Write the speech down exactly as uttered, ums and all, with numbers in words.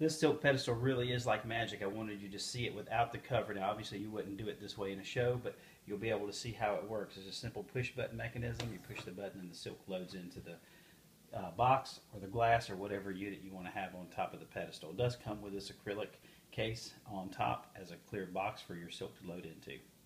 This silk pedestal really is like magic. I wanted you to see it without the cover. Now, obviously, you wouldn't do it this way in a show, but you'll be able to see how it works. It's a simple push button mechanism. You push the button and the silk loads into the uh, box or the glass or whatever unit you want to have on top of the pedestal. It does come with this acrylic case on top as a clear box for your silk to load into.